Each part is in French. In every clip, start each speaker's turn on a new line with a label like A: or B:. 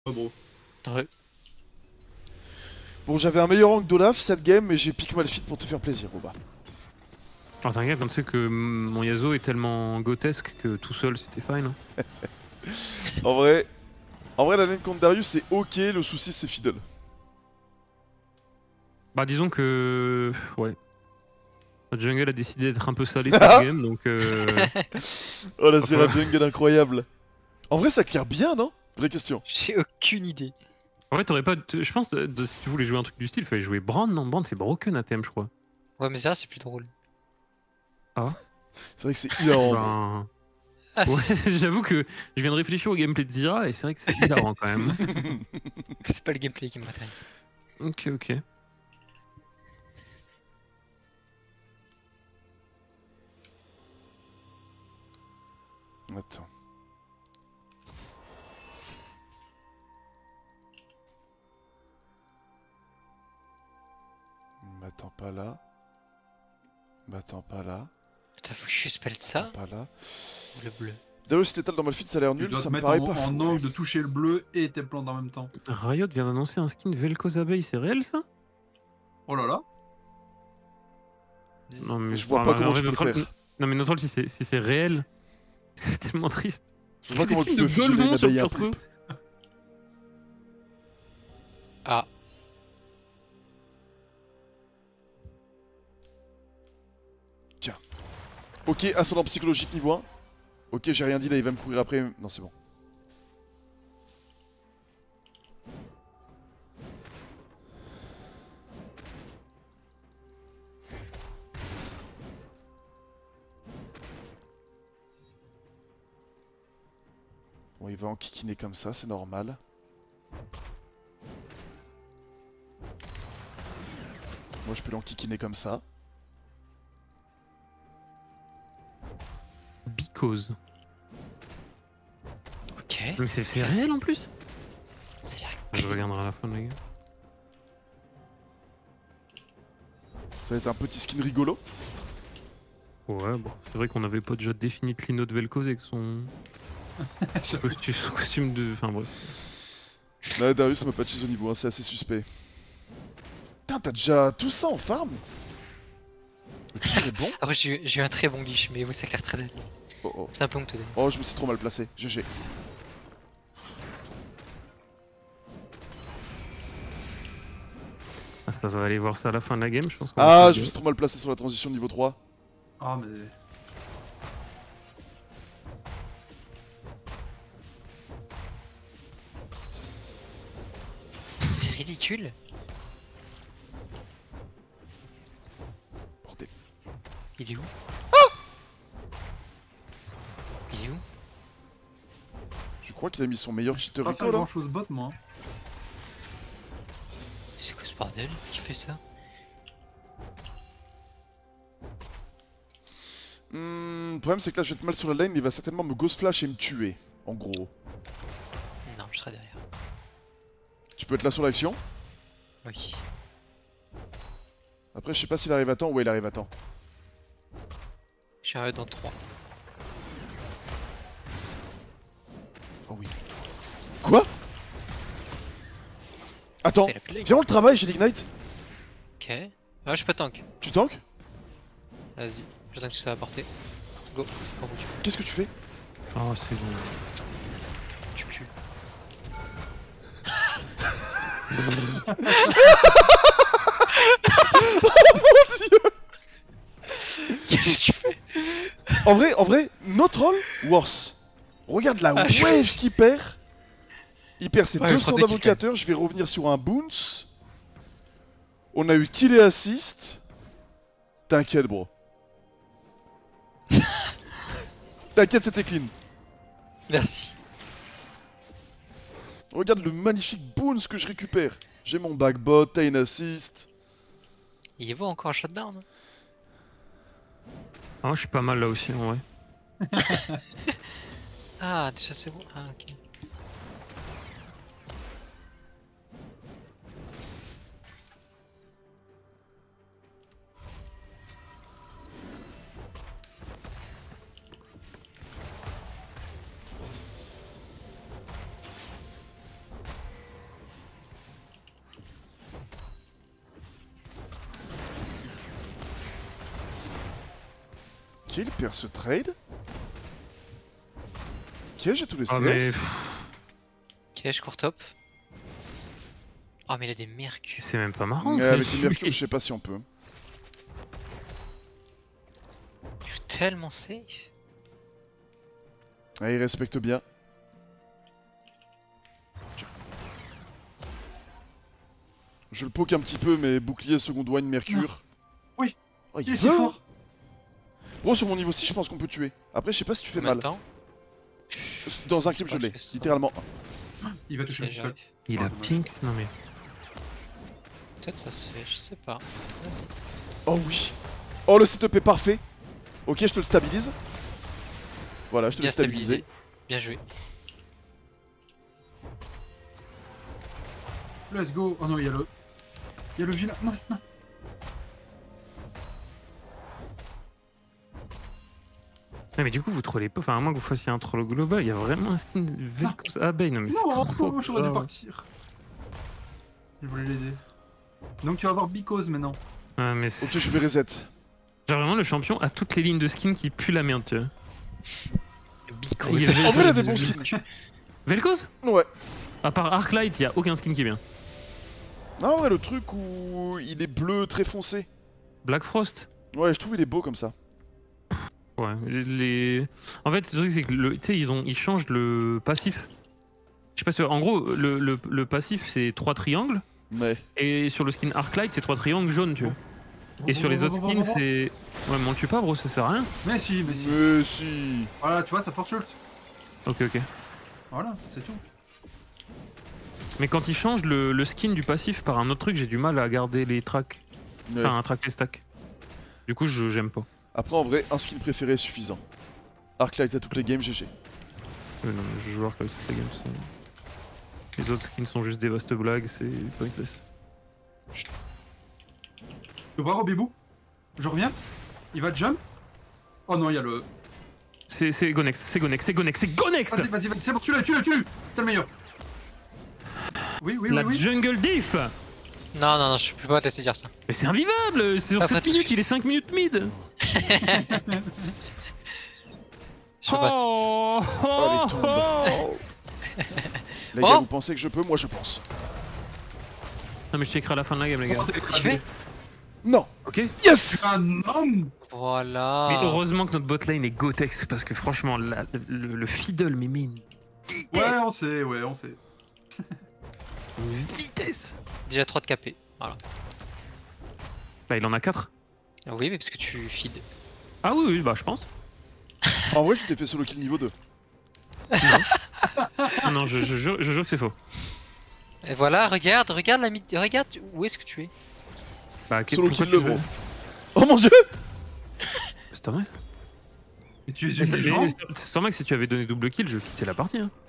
A: bro.
B: Ouais.
C: Bon, j'avais un meilleur rank d'Olaf cette game, mais j'ai pick Malphite pour te faire plaisir, Oba.
D: Alors t'inquiète, on sait que mon Yasuo est tellement grotesque que tout seul c'était fine. Hein.
C: En vrai, la lane contre Darius c'est ok, le souci c'est Fiddle.
D: Bah disons que... Ouais. Notre jungle a décidé d'être un peu salé cette game, donc...
C: Oh la
D: Enfin.
C: Zera Jungle incroyable. En vrai ça clear bien, non? Vraie question.
B: J'ai aucune idée.
D: En fait, t'aurais pas... Je pense, si tu voulais jouer un truc du style, fallait jouer Brand, non? Brand c'est broken ATM, je crois.
B: Ouais, mais ça, c'est plus drôle.
C: C'est vrai que c'est hilarant.
D: Ben...
B: Ah,
D: Ouais, j'avoue que je viens de réfléchir au gameplay de Zira et c'est vrai que c'est hilarant quand même.
B: c'est pas le gameplay qui m'intéresse.
D: Ok, ok.
C: Attends. M'attends pas là. M'attends pas là.
B: Putain, faut que je spell ça.
C: Pas là.
B: Ou le bleu.
C: Darius létal dans Malphite ça a l'air
A: Tu
C: nul,
A: dois
C: ça
A: te
C: me
A: mettre
C: paraît
A: en,
C: pas
A: en
C: fou.
A: angle de toucher le bleu et tes plantes en même temps.
D: Riot vient d'annoncer un skin Vel'Koz Abeille, c'est réel ça?
A: Oh là là.
D: Non mais
C: Je vois pas comment
D: en
C: tu
D: fait,
C: peux
D: notre
C: le
D: rôle-
C: faire.
D: Non mais notre rôle, si c'est réel, c'est tellement triste.
C: Je vois pas
D: Des
C: comment
D: skins
C: tu
D: de
C: peux fusionner une
D: Golmon sur
C: abeille et un
D: perso.
C: trip.
B: Ah,
C: Ok, ascendant psychologique niveau 1. Ok, j'ai rien dit là, il va me courir après. Non, c'est bon. Bon, il va en kikiner comme ça, c'est normal. Moi, je peux l'enquiquiner comme ça.
D: Because.
B: ok.
D: Mais c'est réel en plus?
B: C'est la
D: Je regarderai à la fin les gars.
C: Ça va être un petit skin rigolo.
D: Ouais, bon, c'est vrai qu'on avait pas déjà défini Lino de Vel'Koz avec son costume de... Enfin bref.
C: Là, Darius m'a patché au niveau 1, c'est assez suspect. Putain, t'as déjà tout ça en farm? Le pire est bon.
B: Après, j'ai eu un très bon glitch, mais oui, ça claire très dead.
C: Oh, oh.
B: C'est un peu honteux. d'ailleurs.
C: Oh, je me suis trop mal placé. GG.
D: Ah, ça va aller voir ça à la fin de la game, je pense.
C: Ah, je me suis trop mal placé sur la transition niveau 3.
A: Ah mais...
B: C'est ridicule.
C: Bordel.
B: Il est où Il est où
C: Je crois qu'il a mis son meilleur cheater
A: Pas
C: Rico
A: faire
C: là.
A: grand chose bot moi.
B: C'est quoi ce bordel qui fait ça?
C: Le problème c'est que là je vais être mal sur la lane, il va certainement me ghost flash et me tuer. En gros.
B: Non, je serai derrière.
C: Tu peux être là sur l'action.
B: Oui.
C: Après je sais pas s'il arrive à temps. Ouais, il arrive à temps.
B: Je suis arrivé dans 3.
C: Oh oui. Quoi? Attends.
B: C'est la play.
C: Viens on le travaille, j'ai l'ignite.
B: Ok. Ah, je suis pas tank.
C: Tu tankes?
B: Vas-y. J'attends que tu sois à portée. Go. Au bout,
C: Qu'est-ce que tu fais?
D: Oh, c'est bon.
B: tu me tues. Qu'est-ce que tu fais?
C: En vrai, notre rôle, worse. Regarde la
B: Ah, je-
C: wave qu'il perd. Il perd ses
B: Ouais,
C: 200
B: prends des kills,
C: d'avocateurs. Je vais revenir sur un bounce. On a eu kill et assist. T'inquiète, bro. T'inquiète, c'était clean.
B: Merci.
C: Regarde le magnifique bounce que je récupère. J'ai mon backbot, t'as une assist.
B: Il vaut encore un shutdown.
D: Ah, je suis pas mal là aussi, en vrai.
B: Ah, déjà c'est bon. Ah, ok.
C: il perd ce trade. Ok, j'ai tous les CS.
D: Ah, mais...
B: Ok, je cours top. Oh, mais il a des mercus.
D: C'est même pas marrant.
C: Mais
D: en fait.
C: avec les mercure, je sais pas si on peut.
B: Je suis tellement safe.
C: Ah, il respecte bien. Je le poke un petit peu, mais bouclier, seconde wine, mercure.
A: Oui.
C: Oh,
A: Il est si fort.
C: Bro, sur mon niveau 6, je pense qu'on peut tuer. Après, je sais pas si tu fais mal.
B: Maintenant.
C: Dans un
B: Je sais
C: clip,
B: pas,
C: je l'ai.
B: je fais ça.
C: Littéralement.
A: Il va toucher
B: Ok,
A: le
B: j'arrive.
A: pistolet.
D: Il a pink. Non mais.
B: Peut-être ça se fait, je sais pas. Vas-y.
C: Oh oui. Oh, le setup est parfait. Ok, je te le stabilise. Voilà, je te
B: Bien
C: l'ai stabilisé.
B: stabilisé. Bien joué.
A: Let's go. Oh non, il y a le. Il y a le vilain. Non, non.
D: Non mais du coup vous trollez pas, enfin à moins que vous fassiez un troll global, il y a vraiment un skin Vel'Koz Abeille, non mais c'est
A: Non,
D: trop
A: j'aurais dû
D: grave.
A: partir. Je voulais l'aider. Donc tu vas avoir Bicose maintenant.
D: Ouais mais
C: Ok, je vais reset.
D: genre vraiment le champion a toutes les lignes de skin qui puent la merde tu vois.
B: Bicose.
D: Il y avait-
C: En vrai, il a des bons skins.
D: Vel'Koz
C: Ouais.
D: À part Arclight, il y a aucun skin qui est bien.
C: Non, ouais, le truc où il est bleu très foncé.
D: Black Frost.
C: Ouais, je trouve il est beau comme ça.
D: Ouais, en fait, le truc c'est que tu sais, ils changent le passif. Je sais pas si... En gros, le passif c'est 3 triangles.
C: Ouais.
D: Et sur le skin Arclight, c'est 3 triangles jaunes, tu vois. Et sur les autres skins, c'est... Ouais, mais on le tue pas, bro, ça sert à rien.
A: Mais si, mais si.
C: Mais si.
A: Voilà, tu vois, ça porte ult.
D: Ok, ok.
A: Voilà, c'est tout.
D: Mais quand ils changent le skin du passif par un autre truc, j'ai du mal à garder les tracks.
C: Ouais.
D: Enfin, un track les stacks. Du coup, j'aime pas.
C: Après, en vrai, un skin préféré est suffisant. Arclight à toutes les games, GG.
D: Non, mais je joue Arclight toutes les games. Les autres skins sont juste des vastes blagues, c'est pointless.
A: Je peux voir Robibou. Je reviens. Il va jump. Oh non, il y a le.
D: C'est Gonex, c'est Gonex, c'est Gonex, c'est Gonex.
A: Vas-y, vas-y, vas-y, c'est bon, tue-le. T'es le meilleur. Oui, oui,
D: La
A: oui, oui.
D: jungle diff.
B: Non, non, non, je peux pas te laisser dire ça.
D: Mais c'est invivable. Sur
B: Ah,
D: 7
B: pas de
D: minutes,
B: soucis.
D: il est 5 minutes mid.
B: Je peux pas te laisser dire ça.
D: Oh,
C: Oh, les
D: oh,
C: tombes.
D: oh.
C: Les gars,
B: Oh.
C: vous pensez que je peux? Moi, je pense.
D: Non mais je checkerai à la fin de la game, les gars.
B: Tu fais
C: Non.
D: Ok.
C: Yes.
A: Ah non.
B: Voilà.
D: Mais heureusement que notre botlane est Gotex parce que franchement, le fiddle mais une
A: Ouais, on sait, ouais, on sait.
D: vitesse.
B: Déjà 3 de KP. Voilà.
D: Bah il en a 4.
B: Ah oui, mais parce que tu feed.
D: Ah oui, oui, bah je pense.
C: En vrai, tu t'es fait solo kill niveau 2.
D: Ah non, je jure que c'est faux.
B: Et voilà, regarde la mid. Regarde où est-ce que tu es.
D: Bah,
C: Solo
D: pourquoi
C: kill le
D: tu veux-
C: gros. Oh mon dieu.
D: C'est normal.
A: Et tu es
D: Mais
A: une légende.
D: c'est normal que si tu avais donné double kill, je quittais la partie. Hein.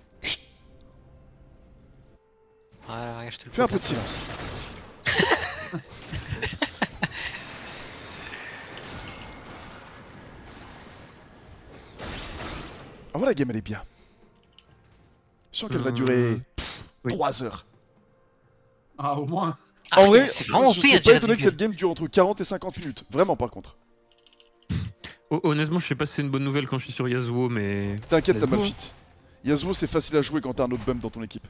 B: Voilà, regarde, je te le
C: Fais un peu
B: poke
C: de silence. Ah voilà, la game elle est bien. Je sens qu'elle va durer
D: oui.
C: 3 heures.
A: Ah, au moins.
B: Ah,
C: En vrai,
B: c'est vraiment
C: je
B: pire,
C: serais pas
B: Jared
C: étonné que
B: Eagle.
C: cette game dure entre 40 et 50 minutes. Vraiment, par contre.
D: Honnêtement, je sais pas si c'est une bonne nouvelle quand je suis sur Yasuo, mais.
C: T'inquiète, t'as
D: Let's go.
C: mal fit. Yasuo, c'est facile à jouer quand t'as un autre bump dans ton équipe.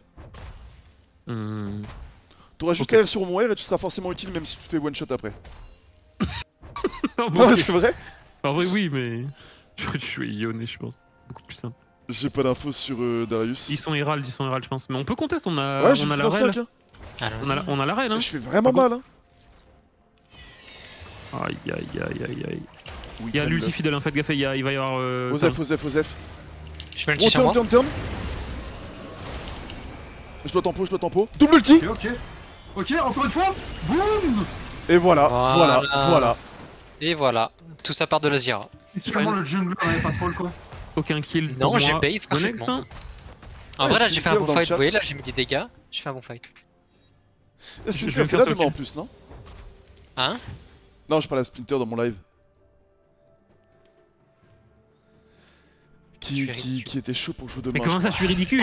C: T'auras juste
D: Ok.
C: à ir sur mon air et tu seras forcément utile même si tu te fais one shot après.
D: Ah, bon,
C: Non, mais
D: ok.
C: c'est vrai.
D: En vrai, oui, mais. J'aurais dû jouer Yone, je pense. Beaucoup plus simple.
C: J'ai pas d'infos sur Darius.
D: Ils sont Herald, je pense. Mais on peut contest, on a,
C: Ouais, j'ai
D: on a
C: une
D: la rel.
C: 5, hein.
B: Allons-y.
D: On a la rel, hein.
C: Je fais vraiment
D: Ah bon
C: mal, hein.
D: Aïe, aïe, aïe, aïe, aïe.
C: Oui,
D: Il y a
C: calme.
D: l'ulti fidèle, en fait, gaffe, il va y avoir.
C: Osef, Osef.
B: Je mets le
C: Oh,
B: petit sur moi.
C: turn. Je dois tempo. Double ulti.
A: Ok. Ok, encore une fois. Boum.
C: Et voilà.
B: Voilà. Et voilà. Tout ça part de la Zira.
A: Et sûrement le jungle, on avait pas trop le quoi.
D: Aucun kill.
B: Non,
D: pour
B: j'ai
D: moi.
B: base
D: Go next,
B: parfaitement.
D: hein.
B: En
C: Ouais,
B: vrai, là, j'ai fait un
C: Splinter
B: bon
C: dans le
B: fight.
C: chat.
B: Vous voyez, là, j'ai mis des dégâts. J'ai fait un bon fight.
C: Splinter
D: je vais
C: qui est
D: faire
C: là
D: ça,
C: demain
D: ok.
C: en plus, non?
B: Hein?
C: Non, je parle à Splinter dans mon live.
B: Je suis
C: Qui
B: ridicule.
C: était chaud pour jouer demain.
D: Mais comment
C: je
D: ça, je suis ridicule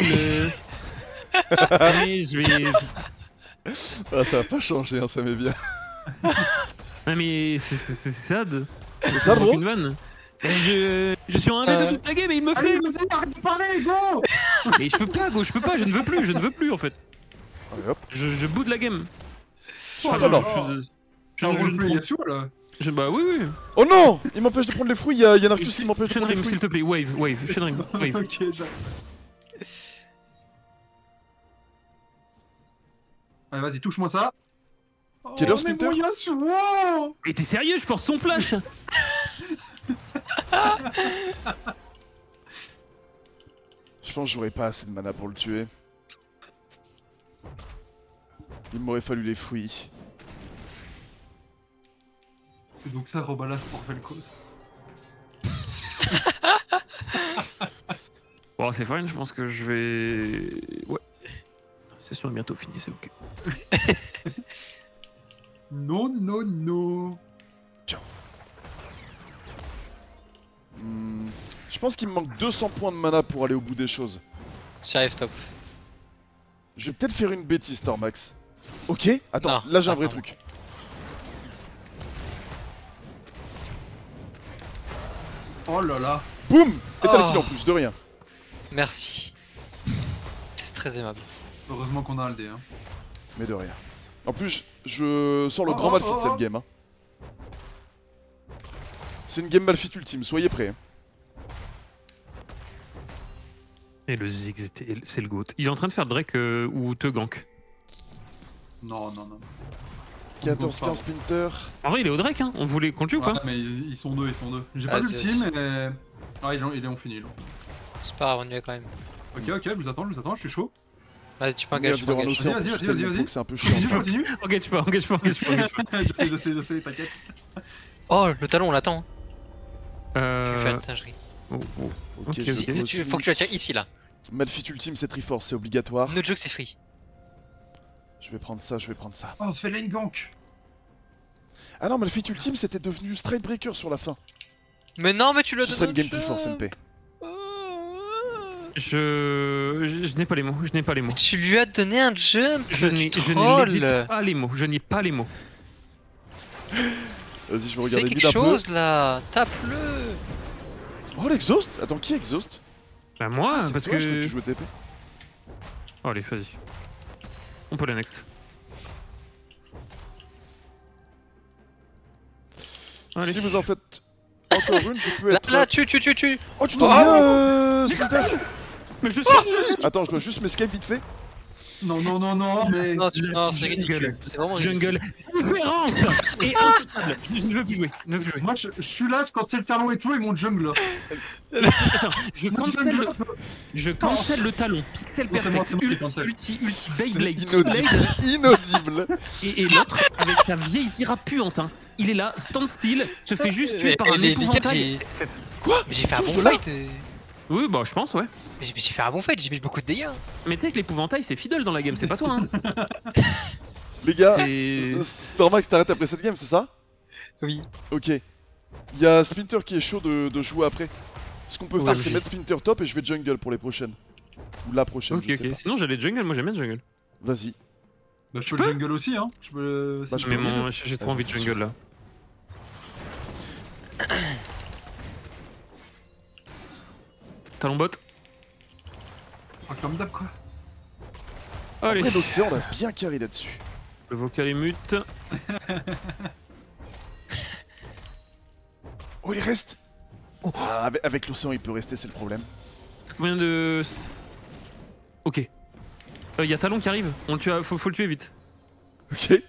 D: Mais je vais.
C: crois. Ah, ça va pas changer, hein, ça m'est bien.
D: Ah, mais c'est sad.
C: C'est ça, gros?
D: Une vanne. Je suis en 1v de toute la game et il me
A: Allez,
D: fait.
A: vas-y, arrête de parler, go.
D: Mais je peux pas, go, je peux pas, je ne veux plus en fait.
C: Allez hop.
D: Je boude la game.
A: Oh
C: là
D: Enfin,
C: là.
A: J'ai un
D: je ne
A: roleplay
D: prends-
A: Yasuo là.
D: Bah oui.
C: Oh non! Il m'empêche de prendre les fruits, y'a Narcus qui m'empêche de prendre les
D: Shenrim,
C: fruits.
D: s'il te plaît, wave, Shenrim, wave.
A: Ok, j'arrive. Allez, vas-y, touche-moi ça.
C: Quelle heure,
A: Oh, mais
C: Splinter
A: mon Yasuo.
D: Mais t'es sérieux, je force son flash.
C: Je pense que j'aurais pas assez de mana pour le tuer. Il m'aurait fallu les fruits.
A: Et donc ça rebalance pour faire le cause.
D: Bon, c'est fine, je pense que je vais. Ouais. La session est bientôt finie, c'est ok.
A: Non, non, non.
C: Je pense qu'il me manque 200 points de mana pour aller au bout des choses.
B: J'arrive top.
C: Je vais peut-être faire une bêtise, Tormax. Ok, attends,
B: Non,
C: là j'ai un vrai
B: attends.
C: truc.
A: Oh là là.
C: Boum! Et t'as le
B: Oh.
C: kill en plus, de rien.
B: Merci. C'est très aimable.
A: Heureusement qu'on a un dé. Hein.
C: Mais de rien. En plus, je sors le
A: Oh,
C: grand
A: oh,
C: Malphite
A: oh,
C: cette
A: oh.
C: game. Hein. C'est une game Malphite ultime, soyez prêts. Hein.
D: Et le Ziggs, c'est le GOAT. Il est en train de faire Drake ou te gank.
A: Non, non, non.
C: 14-15 Splinter.
D: En vrai, il est au Drake, hein. On voulait qu'on le tue ou
A: Ouais,
D: pas?
A: mais ils sont deux, ils sont deux. J'ai pas
B: Ah,
A: d'ultime, mais... Ah, ils ont fini, là.
B: C'est pas grave, on y est quand même.
A: Ok, ok, je vous attends, je suis chaud.
B: Vas-y, tu peux
C: Merde,
B: engager,
C: il aura un
B: tu peux
C: océan,
A: Vas-y,
C: en
A: vas-y,
C: plus,
A: vas-y,
C: tellement
A: vas-y.
C: gros que c'est un peu
A: Continue,
C: chiant.
A: continue.
D: Engage pas.
A: je sais, t'inquiète.
B: Oh, le talon, on l'attend. Je vais faire
D: Euh.
B: une singerie.
D: Oh.
C: Ok,
D: Ok,
C: c'est
D: ok.
C: possible.
B: Faut que tu la tires ici, là.
C: Malphite ultime, c'est Triforce, c'est obligatoire.
B: No joke, c'est free.
C: Je vais prendre ça, je vais prendre ça.
A: Oh, on se fait lane gank.
C: Ah non, Malphite ultime, c'était devenu Stride Breaker sur la fin.
B: Mais non, mais tu l'as
C: Ce
B: donné.
C: serait une
B: au
C: game
B: jeu.
C: Triforce MP.
D: Je n'ai pas les mots, je n'ai pas les mots.
B: Tu lui as donné un jump.
D: Je n'ai
B: troll.
D: legit pas les mots, je n'ai pas les mots.
C: Vas-y, je vais
B: Fais
C: regarder
B: quelque
C: mid un peu.
B: chose là. Tape-le.
C: Oh, l'exhaust. Attends, qui exhaust?
D: Bah moi,
C: C'est
D: parce
C: toi, je crois
D: que...
C: tu jouais TP.
D: Oh, allez, vas-y. On peut la next. Allez.
C: Si vous en faites encore une, je peux
B: Là,
C: être...
B: là, tu.
C: Oh, tu t'en viens, Splinter.
D: Mais je suis...
C: Attends, je dois juste m'escape vite fait.
A: Non, non, non, non, mais...
B: Non, c'est
D: Jungle.
B: ridicule. C'est vraiment ridicule.
D: Jungle. Différence. Et insoutenable. Je ne veux plus jouer, ne veux plus jouer.
A: Moi, je suis là quand c'est le talon et tout, et mon jungle.
D: Attends, je cancel le talon. Pixel
A: Oh, c'est moi,
D: perfect.
A: c'est moi qui cancel.
D: Ulti, Beyblade.
C: Inaudible.
D: Keyblade.
C: Inaudible.
D: Et l'autre, avec sa vieille ira puante, hein. Il est là, stand still, se fait juste tuer par
B: Et
D: un
B: les
D: épouvantail.
B: j'ai-
C: Quoi?
B: Mais j'ai fait un
C: Touche
B: bon
C: de là.
B: fight.
D: Oui, bah je pense, ouais.
B: Mais j'ai fait un bon fight, j'ai mis beaucoup de dégâts.
D: Mais tu sais que l'épouvantail, c'est Fiddle dans la game, c'est pas toi, hein.
C: Les gars,
D: C'est...
C: Stormax t'arrêtes après cette game, c'est ça?
B: Oui.
C: Ok. Il y a Splinter qui est chaud de jouer après. Ce qu'on peut
B: Ouais,
C: faire, c'est
B: j'ai-
C: mettre Splinter top et je vais jungle pour les prochaines. Ou la prochaine,
D: Ok,
C: je sais
D: ok.
C: pas.
D: Sinon, j'allais jungle, moi j'aime bien jungle.
C: Vas-y.
A: Bah, je peux le jungle aussi, hein. Je peux...
C: Bah,
A: si
C: je
A: je
D: Mais
A: peux.
C: peux-
D: mon... j'ai trop envie de jungle là. Talon bot.
A: Ah, comme d'hab, quoi.
D: Allez,
C: Après, l'océan, on a bien carré là-dessus.
D: le vocal est mute.
C: Oh, il reste. Ah, avec l'océan, il peut rester, c'est le problème.
D: Combien de... Ok. Y a Talon qui arrive, on le tue, faut le tuer vite.
C: Ok.
D: Il est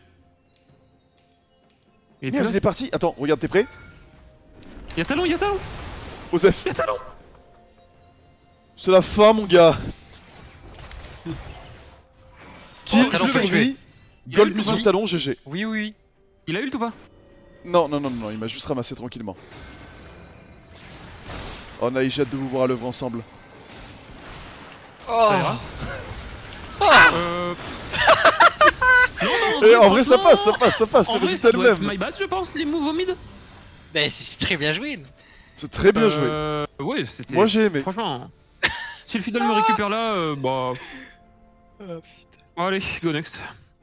D: plus
C: Merde,
D: là.
C: il est parti. Attends, regarde, t'es prêt?
D: Y a Talon,
C: Osef,
D: y a Talon.
C: c'est la fin, mon gars. Kill,
B: Talon, faut le
C: survie,
D: Il a
C: gold
D: ult ou
C: mission
D: pas
C: talon, GG.
B: Oui, oui.
D: Il a ult ou pas?
C: Non, non, non, non, il m'a juste ramassé tranquillement. Oh, Naï, j'ai hâte de vous voir à l'œuvre ensemble.
B: Oh.
D: Ça ira. Euh...
C: Eh, en vrai, ça
D: franchement,
C: passe, le
D: En vrai,
C: résultat
D: ça
C: est le
D: doit être
C: même.
D: my bad, je pense, les moves au mid.
B: Mais c'est très bien joué.
C: C'est très bien joué.
D: Ouais, c'était...
C: Moi, j'ai aimé.
D: Franchement, si le Fiddle me récupère là, bah...
B: Oh putain.
D: Bon, allez, go next.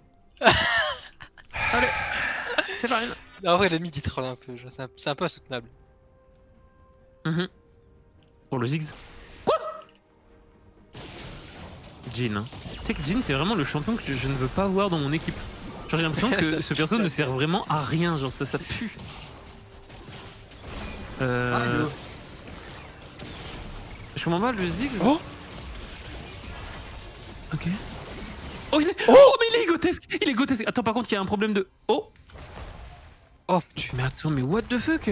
D: Allez, c'est fine.
B: En vrai, le mid il troll un peu, genre, c'est un peu insoutenable.
D: Pour le Ziggs. Quoi? Jhin, hein. Tu sais que Jhin, c'est vraiment le champion que je ne veux pas avoir dans mon équipe. Genre, j'ai l'impression que ce perso ne sert vraiment à rien, genre ça pue. Je comprends pas le Ziggs.
C: Oh
D: Ok. Oh, mais il est grotesque. Il est grotesque. Attends, par contre, il y a un problème de... Oh.
B: Oh,
D: Mais attends, mais what the fuck?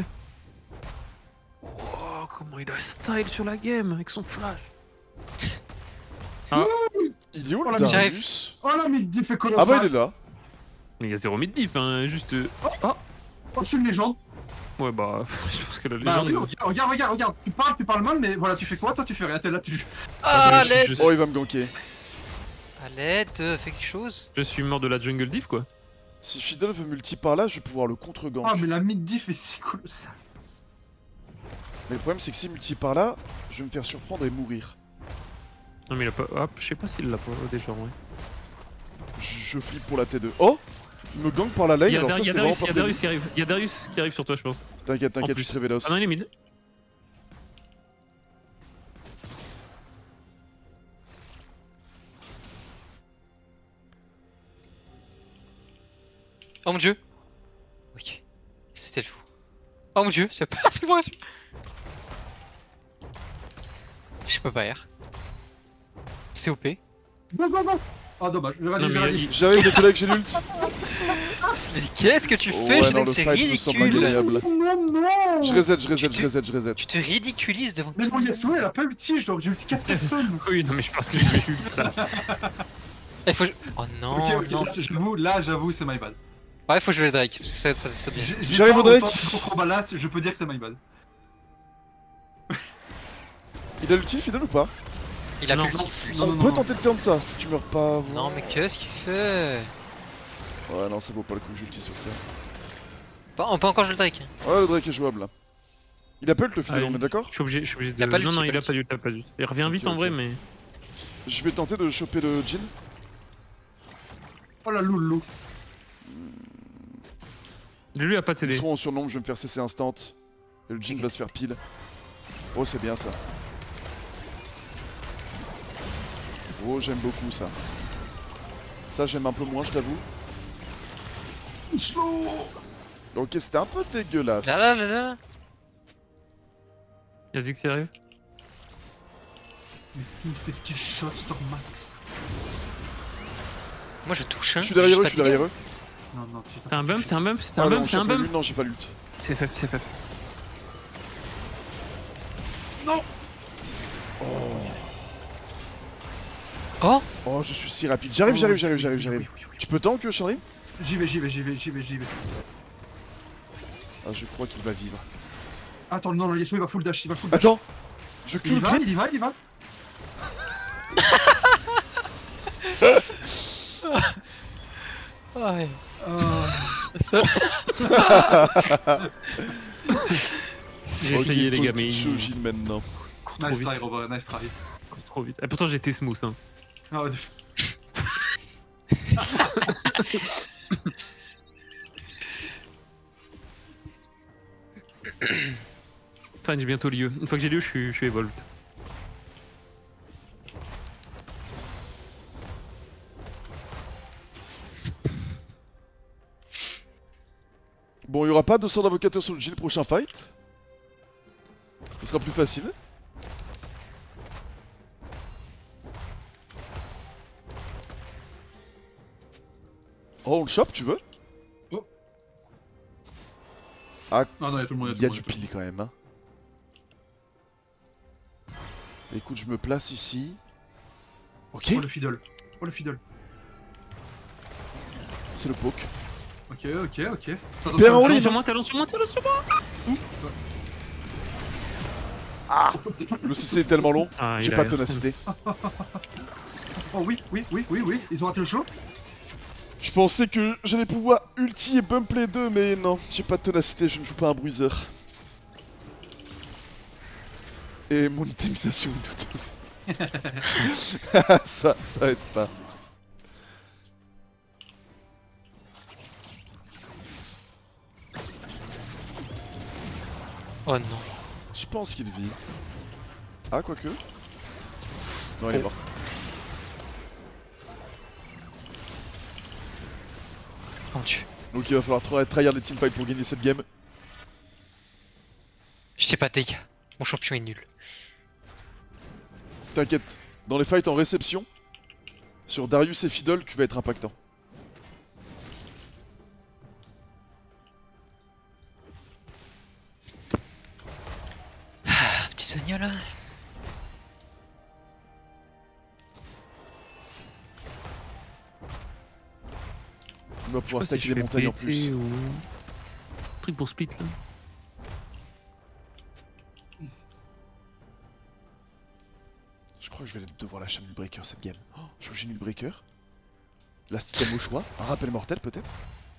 D: Oh, comment il a style sur la game avec son flash.
C: Il est où
A: Oh,
C: le
A: la
C: Darius?
A: Oh la mid-diff est
C: Ah
A: colossale.
C: bah il est là.
D: Mais il y a zéro mid-diff, hein, juste...
A: Oh, je suis une légende.
D: Ouais, bah, je pense que la
A: Bah
D: légende...
A: oui, regarde. Tu parles mal, mais voilà, tu fais quoi? Toi, tu fais rien. T'es là, tu...
B: Ah, à l'aide.
C: Oh il va me ganker.
B: À l'aide, fais quelque chose.
D: Je suis mort de la jungle diff, quoi.
C: Si Fiddle veut multi par là, je vais pouvoir le contre-gank.
A: Ah, mais la mid-diff est si colossale.
C: Mais le problème c'est que si multi par là, je vais me faire surprendre et mourir.
D: Non, mais il a pas... Hop, je sais pas s'il l'a pas déjà, ouais.
C: Je flippe pour la T2. Oh, il me gank par la lane, alors ça c'était vraiment pas
D: Darius
C: prévu.
D: qui arrive. Il y a Darius qui arrive sur toi, je pense.
C: T'inquiète,
D: En
C: je
D: plus.
C: suis Trevelos.
D: Ah non, il est mid.
B: Oh mon dieu. Ok. C'était le fou. Oh mon dieu, c'est pas... c'est bon. Je peux pas R. C'est OP.
A: Go. Ah, dommage. J'ai
D: Non,
A: raté,
D: mais il-
C: J'arrive les collègues, j'ai l'ult.
B: Mais qu'est-ce que tu fais,
C: Ouais, non,
B: Shellek?
C: le
B: C'est
C: fight me semble
B: ridicule.
C: agréable.
A: Non.
C: Je reset.
B: Tu te ridiculises devant
A: Mais
B: tout
A: mon
B: le monde.
A: Yasuo, elle a pas ulti, genre j'ai ulti 4 personnes.
D: Oui, non, mais je pense que j'ai eu ça.
B: Il faut... Oh non,
A: Ok,
B: non.
A: là, j'avoue, c'est my bad.
B: Ouais, faut jouer le Drake. Parce que ça devient...
C: J'arrive au Drake.
A: Je peux dire que c'est my bad.
C: Il a l'ulti Fiddle ou pas?
B: Il a
D: Non,
B: plus
A: non,
B: le kill.
A: non,
C: On
A: non,
C: peut
A: non.
C: tenter de turn ça si tu meurs pas.
B: Non, mais qu'est-ce qu'il fait?
C: Ouais, non, ça vaut pas le coup que j'ulti sur ça.
B: On peut encore jouer le Drake.
C: Ouais, le Drake est jouable là. Il a pas ult le Fiddle,
D: Ah,
C: on est d'accord?
D: Je suis obligé de...
B: Il a pas
D: non,
B: l'ulti,
D: non,
B: il a
D: il
B: pas
D: a pas du tout, pas du tout. Il revient vite
C: Ok,
D: en vrai,
C: ok.
D: mais...
C: Je vais tenter de choper le Jhin.
A: Oh la loulou.
D: Lui a pas de
C: Ils
D: CD.
C: seront en surnombre, je vais me faire CC instant. Et le Jhin va se faire pile. Oh, c'est bien ça. Oh, j'aime beaucoup ça. Ça, j'aime un peu moins, je t'avoue.
A: Slow.
C: Ok, c'était un peu dégueulasse.
B: Là.
D: Y'a Ziggs qui arrive.
A: Mais qui fait skill shot Stormax?
B: Moi je touche. Hein.
C: Je suis derrière eux,
B: pas
C: je suis derrière eux.
A: Non, putain.
D: T'as un bump,
C: Ah non, j'ai pas
D: bump.
C: l'ult, non, j'ai pas l'ult.
D: C'est FF, c'est FF.
A: Non.
B: Oh.
C: Oh, je suis si rapide. J'arrive.
A: Oui.
C: Tu peux tank, Chandrim?
A: J'y vais.
C: Ah, je crois qu'il va vivre.
A: Attends, non, le Yasuo il va full dash,
C: Attends. Je
A: Il
C: tue
A: y
C: le
A: va,
C: creep.
A: il y va.
B: Ouais.
D: J'ai
C: Ok,
D: essayé, les
C: faut
D: gars,
C: une
D: mais
C: petite
D: il
C: Shojin maintenant.
D: court trop
A: Nice
D: vite.
A: try, Robert, nice try.
D: Court trop vite. Et pourtant, j'étais smooth, hein.
A: Ah ouais,
D: Enfin, j'ai bientôt lieu. Une fois que j'ai lieu, je suis evolved.
C: Bon, il y aura pas de sort d'invocateur sur le Jhin prochain fight. Ce sera plus facile. Oh, on le chope, tu veux?
A: Ah non, il y a tout le monde.
C: Il y a du pile quand même. Hein. Écoute, je me place ici. Ok,
A: Oh le fiddle.
C: c'est le poke.
A: Ok.
C: Père en
D: Talon
C: ligne.
D: sur moi, talon sur moi.
C: Le CC est tellement long,
D: Ah,
C: j'ai
D: il a
C: pas de
D: rien.
C: ténacité.
A: Oh oui. Ils ont raté le show.
C: Je pensais que j'allais pouvoir ulti et bump les deux, mais non, j'ai pas de ténacité, je ne joue pas un bruiser. Et mon itemisation est douteuse. ça aide pas.
B: Oh non.
C: Je pense qu'il vit. Ah, quoique. Non, il est mort.
B: On tue.
C: Donc il va falloir tryhard les teamfights pour gagner cette game.
B: Je t'ai pas dégâts. Mon champion est nul.
C: T'inquiète, dans les fights en réception, sur Darius et Fiddle, tu vas être impactant.
B: Ah, petit Sonia là.
C: On va pouvoir
D: Je sais pas si
C: stacker
D: je
C: les
D: fais
C: montagnes en
D: BT
C: plus.
D: ou... Truc pour split là.
C: Je crois que je vais devoir lâcher un Null Breaker cette game. Oh, je joue j'ai Null Breaker. Last item au choix. Un rappel mortel peut-être.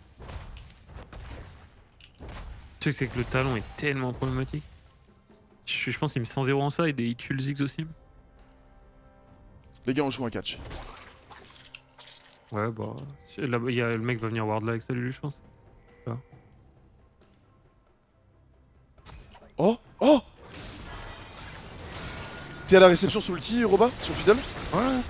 D: Le truc c'est que le talon est tellement problématique. Je pense qu'il me 100-0 en ça et il tue le Ziggs aussi.
C: Les gars, on joue un catch.
D: Ouais bah... Là, le mec va venir ward là avec ça lui je pense.
C: Oh, oh. T'es à la réception sur l'ulti, Roba, sur Fiddle.
D: Ouais.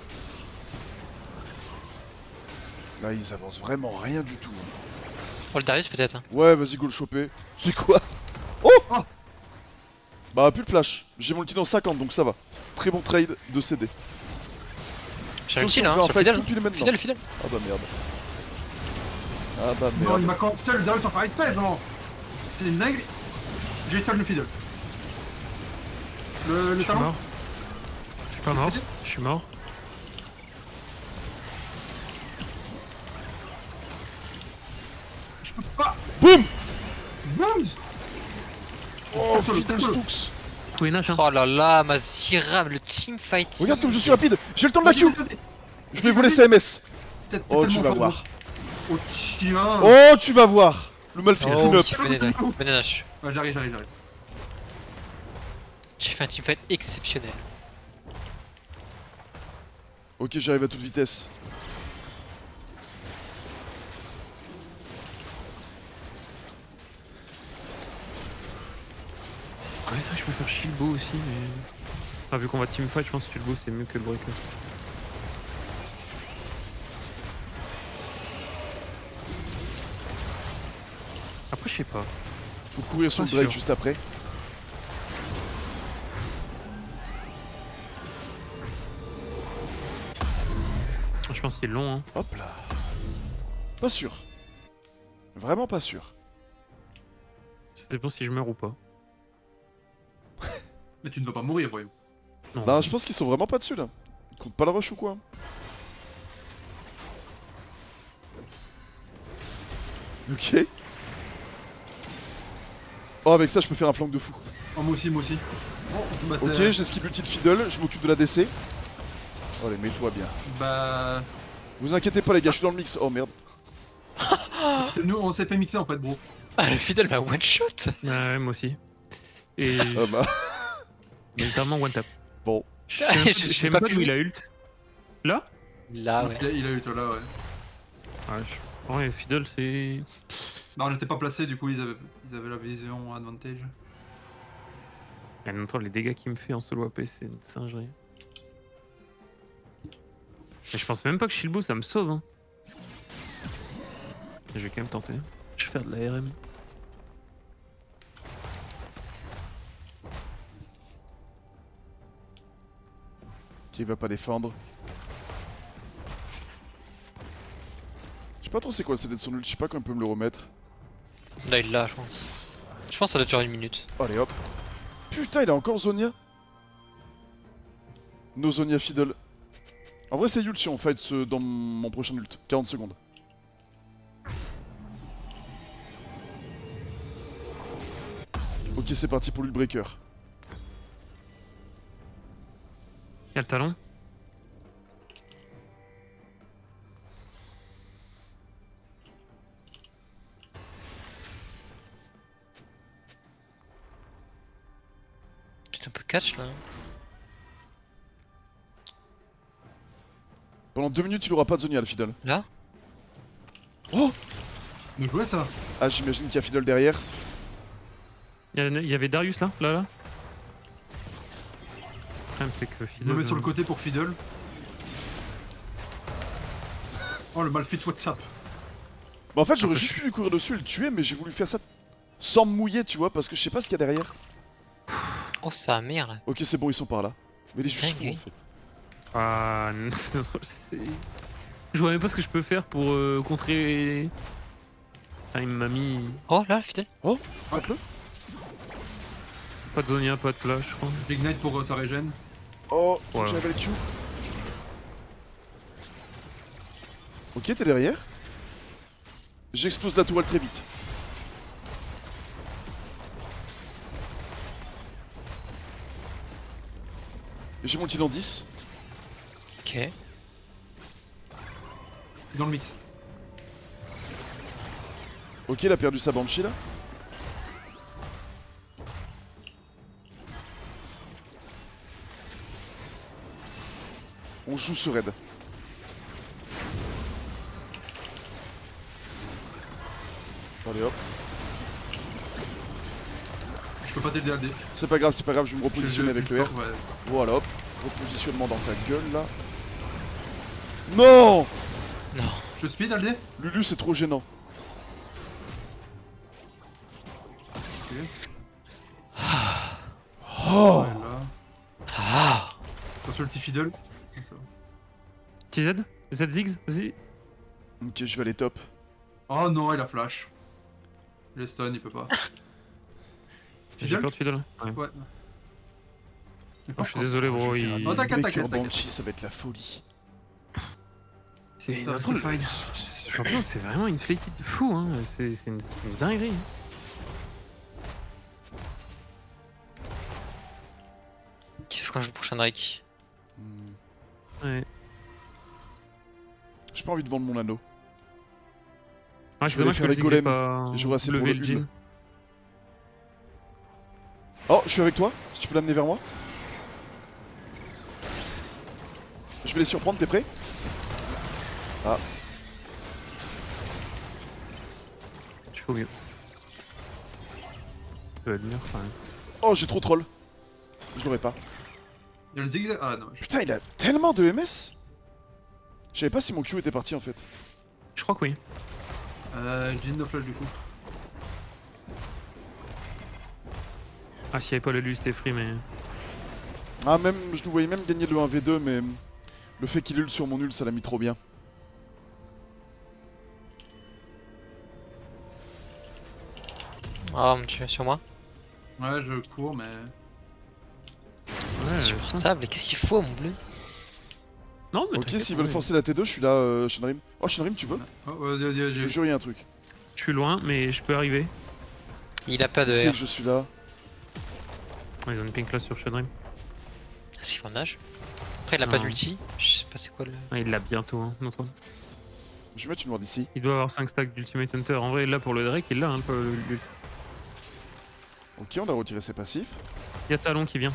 C: Là, ils avancent vraiment rien du tout.
B: Oh le Darius peut-être. Hein.
C: Ouais, vas-y, go le choper. C'est quoi? Oh,
A: Oh.
C: Bah, plus de flash. J'ai mon ulti dans 50, donc ça va. Très bon trade de CD.
B: J'ai
C: Sauf si
B: réussi là,
C: on fait
B: hein,
C: un
B: sur
C: fight
B: Fidel.
C: tout de suite maintenant.
B: Fidel, Fidel.
C: Ah bah merde. Ah bah
A: Non,
C: merde.
A: il m'a cancel le Darius sans faire exprès, genre. C'est une dingue. J'ai stun le Fiddle. Le
D: Je suis
A: talent.
D: mort. Je suis pas mort. Je suis mort.
A: Je peux pas.
C: Boum.
A: Boom.
C: Oh,
A: Solo,
C: Fiddle
A: solo.
C: Stooks.
D: Vous pouvez Nash hein.
B: Oh là là, ma Zira, le teamfight.
C: Regarde comme je suis rapide. J'ai le temps de la Q.
A: Vas-y.
C: Je vais voler CMS.
A: T'es
C: Oh, tu
A: tellement
C: vas
A: fort,
C: voir.
A: gros. Oh, tiens.
C: Oh, tu vas voir. Le Malphite
B: Oh,
C: clean-up.
B: venez Nash.
A: Ouais, j'arrive.
B: J'ai fait un teamfight exceptionnel.
C: Ok, j'arrive à toute vitesse.
D: Ouais ça je peux faire Shilbo aussi mais... Ah vu qu'on va teamfight je pense que Shilbo c'est mieux que le breaker. Après je sais pas.
C: Faut courir sur le
D: Pas
C: break
D: sûr.
C: juste après.
D: Je pense qu'il est long hein.
C: Hop là. Pas sûr. Vraiment pas sûr.
D: Ça dépend si je meurs ou pas.
A: Mais tu ne vas pas mourir, voyons.
D: Non.
C: Non, je pense qu'ils sont vraiment pas dessus là. Ils comptent pas la rush ou quoi? Ok. Oh, avec ça, je peux faire un flank de fou.
A: Oh, moi aussi. Bon, bah c'est...
C: Ok, j'ai skip l'ulti de Fiddle, je m'occupe de la DC. Oh, les mets-toi bien.
A: Bah...
C: Vous inquiétez pas, les gars, je suis dans le mix. Oh merde.
A: C'est nous, on s'est fait mixer en fait, bro.
B: Ah, le Fidel m'a one shot.
D: Ouais moi aussi. Et
C: Ah bah.
D: littéralement one tap.
C: Bon.
D: Je sais même pas-
B: Je
D: je
B: sais
D: sais
B: pas
D: même pas
B: vu.
D: où il a ult. Là
B: Là, ouais.
A: Il a eu toi là, ouais.
D: Ouais, ouais Fiddle c'est...
A: Non, on n'était pas placé, du coup ils avaient la vision advantage.
D: En même temps les dégâts qu'il me fait en solo AP c'est une singerie. Mais je pense même pas que Shilbo ça me sauve hein. Je vais quand même tenter. Je vais faire de la RM.
C: Qui va pas défendre. Je sais pas trop c'est quoi le CD de son ult, je sais pas quand il peut me le remettre.
B: Là, il l'a, je pense. Je pense que ça doit durer une minute.
C: Allez hop. Putain, il a encore Zonia. No Zonia Fiddle. En vrai, c'est ult si on fight dans mon prochain ult. 40 secondes. Ok, c'est parti pour l'ult breaker.
D: Y'a le talon.
B: C'est un peu catch là.
C: Pendant 2 minutes, il aura pas de Zonia, le Fiddle.
B: Là
C: Oh.
A: Nous jouer ça.
C: Ah, j'imagine qu'il y a Fiddle derrière.
D: Il y avait Darius là, là. Le problème c'est que
A: Je
D: Fiddle.
A: me mets sur le côté pour Fiddle. Oh le malfit WhatsApp.
C: Bah en fait j'aurais juste pu lui courir dessus et le tuer, mais j'ai voulu faire ça sans me mouiller, tu vois, parce que je sais pas ce qu'il y a derrière.
B: Oh, ça merde.
C: Ok, c'est bon, ils sont par là. Mais il est juste fou
B: Dingue.
C: en fait.
D: Ah, je vois même pas ce que je peux faire pour contrer. Ah, il m'a mis.
B: Oh, là, fidèle.
C: Faites-le.
D: Pas de Zonia, pas de flash, je crois.
A: L'ignite pour sa régène.
C: Oh, faut que
D: Ouais.
C: j'avais le Q. Ok, t'es derrière. J'explose la tourelle très vite. J'ai mon ulti dans 10.
B: Ok.
A: Dans le mix.
C: Ok, il a perdu sa Banshee là. On joue ce raid. Allez hop.
A: Je peux pas t'aider à le dé.
C: C'est pas grave, je vais me repositionner avec le R.
A: Ouais.
C: Voilà hop. Repositionnement dans ta gueule là. Non!
A: Je speed à le dé.
C: Lulu c'est trop gênant.
A: Ok.
C: Oh!
A: Ouais, là.
B: Ah.
A: Attention le petit Fiddle. Ah, ça va.
D: TZ ZZiggs Z.
C: Ok, je vais aller top.
A: Oh non, il a flash. Il est stun, il peut pas.
D: J'ai
A: Fiddle.
D: peur de Fiddle. Ouais.
A: Ouais.
D: Oh, je suis désolé, bro.
C: Je vais faire
D: Il...
A: Oh,
C: un
A: t'inquiète,
C: Baker
A: t'inquiète,
C: Banshee, ça va être la folie.
D: C'est
A: Ça,
D: notre-
A: c'est fine.
D: Ce champion, c'est vraiment une flétite de fou. Hein. C'est une dinguerie.
B: Kiffe quand je joue prochain Drake.
D: Ouais.
C: J'ai pas envie de vendre mon anneau.
D: Ah,
C: Je
D: c'est
C: vais
D: dommage
C: aller
D: que
C: faire
D: le
C: les
D: Ziggs ait
C: golems.
D: pas
C: J'aurai assez
D: levé
C: pour
D: le
C: le
D: Jhin.
C: Oh, je suis avec toi. Si tu peux l'amener vers moi. Je vais les surprendre, t'es prêt? Ah,
D: Je fais au mieux. Ça peut être mieux quand même.
C: oh, j'ai trop troll. Je l'aurais pas.
A: Il y a le zigzag. Ah non.
C: Putain, il a tellement de MS. Je savais pas si mon Q était parti en fait.
D: Je crois que oui.
A: Jhin no flash du coup.
D: Ah, s'il n'y avait pas le lui, c'était free, mais.
C: Ah, même, je nous voyais même gagner le 1v2, mais le fait qu'il ult sur mon nul, ça l'a mis trop bien.
B: Oh, mon dieu, sur moi.
A: Ouais, je cours, mais.
B: C'est
D: Ouais,
B: insupportable. Et qu'est-ce qu'il faut, mon bleu?
D: Non, mais.
C: Ok,
D: t'inquiète,
C: s'ils veulent
D: ouais.
C: forcer la T2, je suis là, Shenrim. Oh, Shenrim, tu veux?
A: Oh, vas-y, vas-y,
C: Je te
A: vas-y.
C: jure, il y a un truc.
D: Je suis loin, mais je peux arriver.
B: Il a pas de
C: C'est
B: R.
C: que je suis là.
D: Ils ont une pink class sur Shadrim.
B: C'est en nage. Après, il a pas
D: Non.
B: d'ulti. Je sais pas c'est quoi le.
D: Ah, il l'a bientôt, hein, notre.
C: Je vais mettre une ward ici.
D: Il doit avoir 5 stacks d'Ultimate Hunter. En vrai, là pour le Drake, il l'a, hein, le.
C: Ok, on a retiré ses passifs.
D: Il y a Talon qui vient.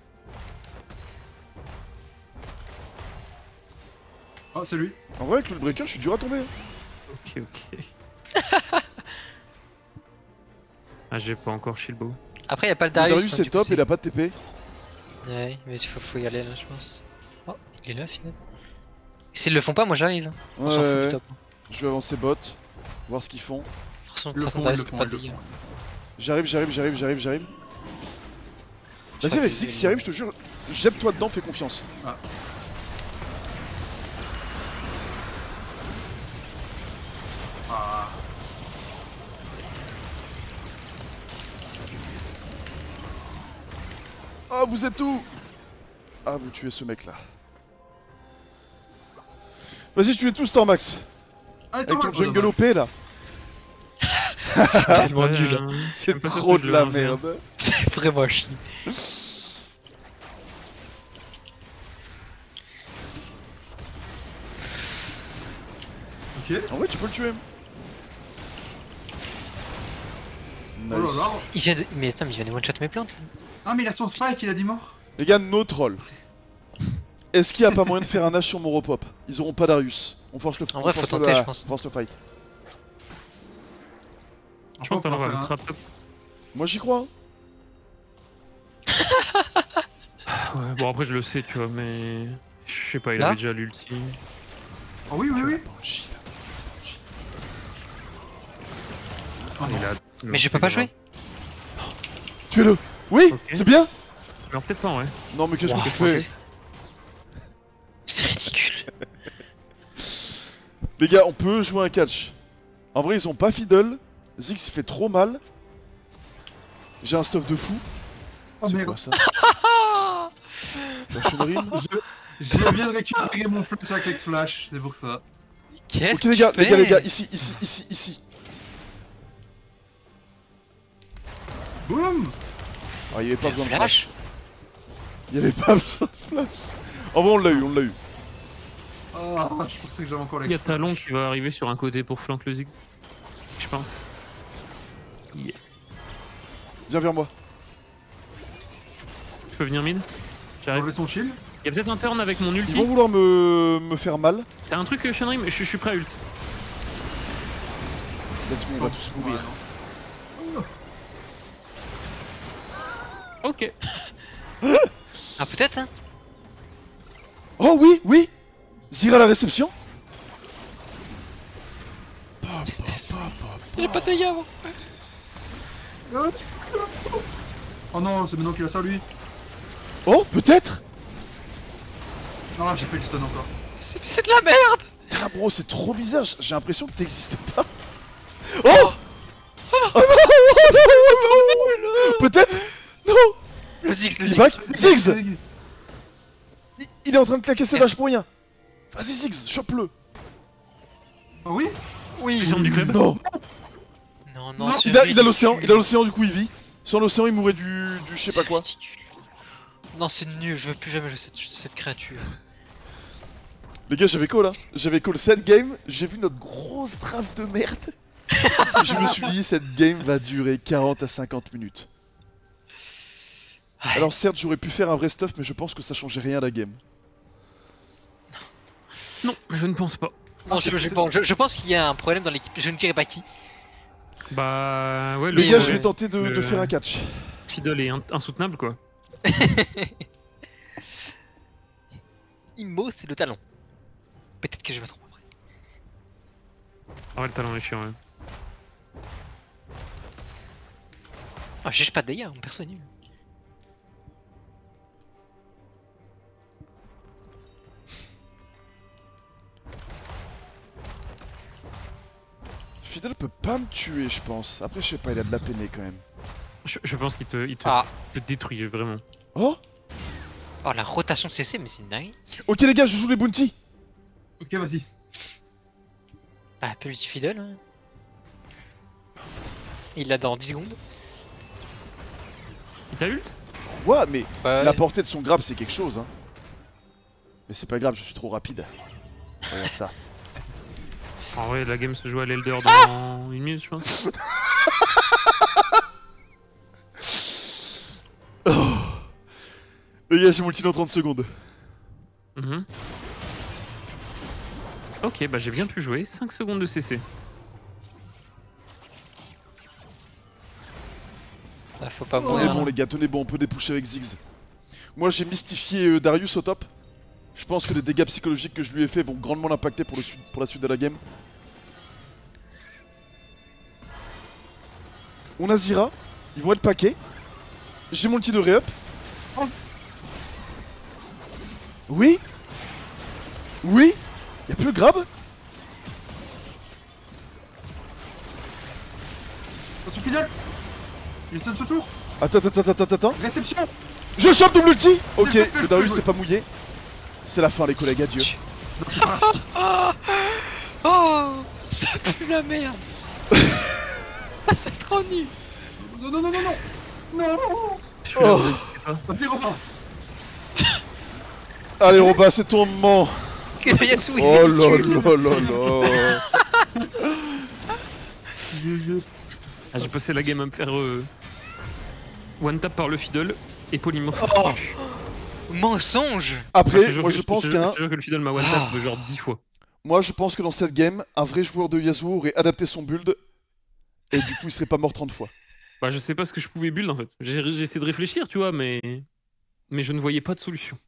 A: Oh, c'est lui.
C: En vrai, avec le breaker, je suis dur à tomber. Hein.
D: Ok, ok. Ah, j'ai pas encore Shilbo.
B: Après, il a pas le
C: Le
B: Darius.
C: Darius
B: hein,
C: c'est
B: du coup,
C: top, il a pas de TP.
B: Ouais, mais il faut y aller là, je pense. Oh, il est là, finalement. Et s'ils le font pas, moi j'arrive. On s'en fout
C: Ouais,
B: du top.
C: je vais avancer bot, voir ce qu'ils font.
B: De toute façon,
A: Ils le font,
B: Darius,
A: ils le
B: c'est
A: font,
B: pas
A: ils le
B: de dégâts.
A: font.
C: J'arrive.
B: Je
C: Vas-y,
B: crois
C: avec
B: que-
C: Six qui arrive, je te jure. Jette-toi dedans, fais confiance.
A: Ah.
C: Ah, vous êtes où? Ah, vous tuez ce mec là. Vas-y, tuez tous Tormax.
A: Allez,
C: Avec ton
A: Thomas.
C: jungle OP là.
B: C'est tellement nul. hein.
C: C'est
D: même pas sûr
C: trop
D: que je
C: de
D: le
C: la
D: lance bien.
C: merde.
B: C'est vraiment chiant.
A: Ok.
C: En vrai, tu peux le tuer.
A: Oh là
C: Nice.
A: là.
B: Il vient de... Mais attends, mais il vient de one-shot mes plantes. là.
A: Ah, mais il a son spike, il a dit mort.
C: Les gars, no troll. Est-ce qu'il y a pas moyen de faire un H sur mon repop? Ils auront pas Darius. On force le
B: En vrai,
C: on force
B: faut
C: le-
B: tenter, je
C: ah,
B: pense.
C: Force le fight.
D: Je pense que ça
A: on
D: va
A: faire
D: le
A: un-
D: trap top.
C: Moi j'y crois. Hein.
D: Ouais, bon après je le sais, tu vois, mais... Je sais pas, il
B: Là
D: avait déjà l'ulti.
A: Oh oui, oui, oui.
C: Banshee, là.
A: Oh non.
D: Il a...
B: Mais je peux pas jouer.
C: Tuez-le. Oui,
D: Ok.
C: c'est bien.
D: Alors peut-être pas, ouais.
C: Non mais qu'est-ce
B: Wow.
C: que tu fais?
B: C'est ridicule.
C: Les gars, on peut jouer un catch. En vrai, ils ont pas fiddle. Ziggs il fait trop mal. J'ai un stuff de fou.
A: Oh
C: C'est
A: merde.
C: quoi ça? La Shunrin?
A: Je viens de récupérer mon flash avec X-Flash, c'est pour ça.
B: Qu'est-ce
C: Ok
B: que
C: les gars,
B: tu fais
C: les gars, ici, ici, ici, ici.
A: Boum.
C: Ah, il y avait pas besoin de flash.
B: Flash.
C: Il y avait pas besoin de flash. En vrai, on l'a eu, on l'a eu.
A: Ah, je pensais que j'avais encore
D: Il y a
A: l'ex-Flash.
D: Talon qui va arriver sur un côté pour flank le Ziggs. Je pense. Yeah.
C: Viens vers moi.
D: Je peux venir mid? J'arrive.
A: Enlever son shield.
D: Il y a peut-être un turn avec mon
C: Ils
D: ulti.
C: vont vouloir me faire mal.
D: T'as un truc, Shenrim? Je suis prêt à ult.
C: Let's go, on va tous mourir.
D: Ok.
B: Ah, peut-être, hein.
C: Oh oui, oui. Zira à la réception.
B: J'ai pas de dégâts, moi.
A: Oh non, c'est maintenant qu'il a ça lui.
C: Oh, peut-être.
A: Ah, j'ai fait le stun encore.
B: C'est de la merde.
C: Putain, bro, c'est trop bizarre. J'ai l'impression que t'existes pas. Oh. Oh non. Peut-être. Non.
B: Le Ziggs, le
C: Il
B: Ziggs.
C: back. Ziggs. Il est en train de claquer ses vaches pour rien. Vas-y Ziggs, chope-le.
A: Ah oui.
B: Oui.
D: Légende du club.
C: Non.
B: Non, non,
A: Non,
B: c'est
C: Il a
B: ridicule.
C: l'océan, il a l'océan, du coup il vit. Sans l'océan, il mourrait du je sais pas
B: C'est
C: quoi.
B: ridicule. Non, c'est nul, je veux plus jamais jouer cette créature.
C: Les gars, j'avais call, hein. J'avais call cette game, j'ai vu notre grosse draft de merde. Je me suis dit, cette game va durer 40 à 50 minutes.
B: Ouais.
C: Alors certes, j'aurais pu faire un vrai stuff, mais je pense que ça changeait rien à la game.
D: Non, je ne pense pas.
B: Non, je pense qu'il y a un problème dans l'équipe, je ne dirai pas qui.
D: Bah ouais,
C: Les gars,
D: ouais,
C: je vais tenter de faire un catch.
D: Fiddle est insoutenable quoi.
B: Immo, c'est le talon. Peut-être que je me trompe après.
D: Ah ouais, le talent est chiant, ouais.
B: Ah, j'ai pas de dégâts, mon perso est nul.
C: Fiddle peut pas me tuer, je pense. Après, je sais pas, il a de la peine quand même.
D: Je pense qu'il te
B: Ah,
D: détruit vraiment.
C: Oh.
B: oh, la rotation de CC, mais c'est une dingue.
C: Ok les gars, je joue les bounty.
A: Ok, vas-y.
B: Bah, appelle lui Fiddle. Hein. Il l'a dans 10 secondes.
D: Il t'a ult?
C: Ouais, mais
B: Ouais.
C: la portée de son grab, c'est quelque chose, hein. Mais c'est pas grave, je suis trop rapide. Regarde ça.
D: En vrai, la game se joue à l'Elder dans une minute, je pense.
C: Oh. Les gars, j'ai mon ulti dans 30 secondes.
D: Mhm. Ok, bah j'ai bien pu jouer. 5 secondes de CC.
B: Ah, faut pas
C: Tenez
B: mourir.
C: bon
B: là.
C: les gars, tenez bon, on peut dépoucher avec Ziggs. Moi j'ai mystifié Darius au top. Je pense que les dégâts psychologiques que je lui ai fait vont grandement l'impacter pour la suite de la game. On a Zira, ils vont être paquets. J'ai mon ulti de re-up. Oui. Oui. Y'a plus le grab.
A: Attention fidèle. Il stun ce tour.
C: Attends.
A: Réception.
C: Je chope double ulti. Ok,
A: J'ai fait
C: le Darius
A: le
C: s'est pas mouillé. C'est la fin les collègues, adieu.
A: Donc, il passe.
B: Oh, ça pue la merde. Ah, c'est trop nul.
A: Non, non, non, non, non. Non.
D: Je suis là,
C: Oh.
D: vous inquiétez pas.
A: Vas-y, repars.
C: Allez Robin, c'est ton moment.
B: Yasuo, il
C: Oh
B: est
C: là
B: ridicule.
C: là là là.
D: Ah, j'ai passé la game à me faire one tap par le fiddle et polymorph.
B: Oh. Mensonge.
C: Après,
D: jure
C: moi
D: que-
C: je pense
D: je
C: qu'un...
D: te jure que le fiddle m'a one tap de genre 10 fois.
C: Moi je pense que dans cette game, un vrai joueur de Yasuo aurait adapté son build et du coup il serait pas mort 30 fois.
D: Bah je sais pas ce que je pouvais build en fait. J'ai essayé de réfléchir, tu vois, mais... mais je ne voyais pas de solution.